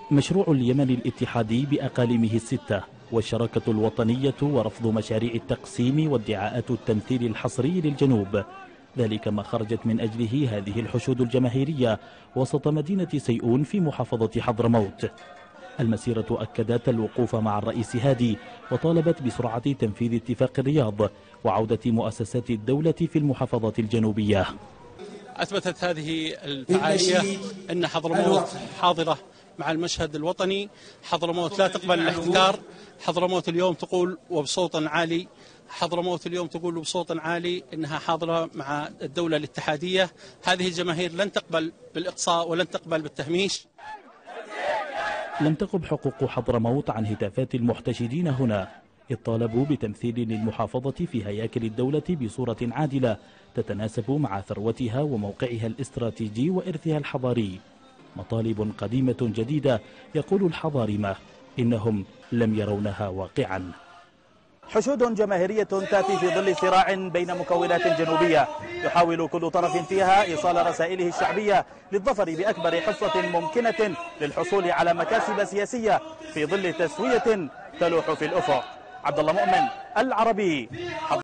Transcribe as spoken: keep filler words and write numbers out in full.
مشروع اليمن الاتحادي بأقاليمه الستة والشراكة الوطنية ورفض مشاريع التقسيم وادعاءات التمثيل الحصري للجنوب، ذلك ما خرجت من أجله هذه الحشود الجماهيرية وسط مدينة سيئون في محافظة حضرموت. المسيرة أكدت الوقوف مع الرئيس هادي وطالبت بسرعة تنفيذ اتفاق الرياض وعودة مؤسسات الدولة في المحافظات الجنوبية. أثبتت هذه الفعالية أن حضرموت حاضرة مع المشهد الوطني. حضرموت لا تقبل الاحتكار. حضرموت اليوم تقول وبصوت عالي حضرموت اليوم تقول بصوت عالي أنها حاضرة مع الدولة الاتحادية. هذه الجماهير لن تقبل بالإقصاء ولن تقبل بالتهميش. لم تقب حقوق حضرموت عن هتافات المحتشدين هنا، إذ طالبوا بتمثيل للمحافظة في هياكل الدولة بصورة عادلة تتناسب مع ثروتها وموقعها الاستراتيجي وإرثها الحضاري. مطالب قديمة جديدة، يقول الحضارمة إنهم لم يرونها واقعا. حشود جماهيرية تأتي في ظل صراع بين مكونات جنوبية يحاول كل طرف فيها إيصال رسائله الشعبية للظفر بأكبر حصة ممكنة للحصول على مكاسب سياسية في ظل تسوية تلوح في الأفق. عبد الله مؤمن، العربي.